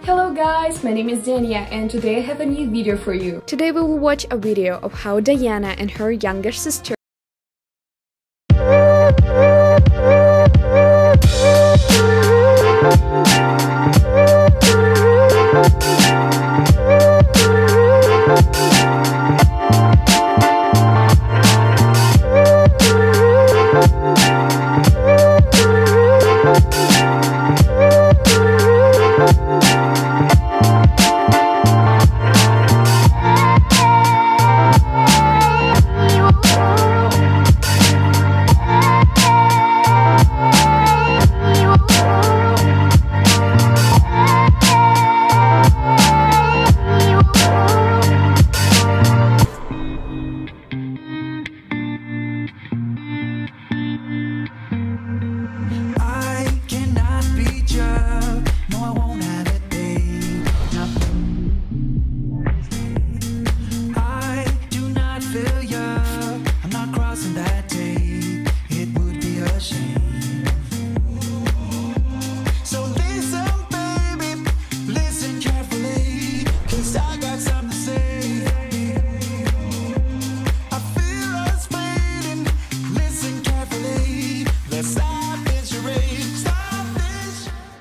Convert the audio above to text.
Hello guys, my name is Dania and today I have a new video for you. Today we will watch a video of how Diana and her younger sister that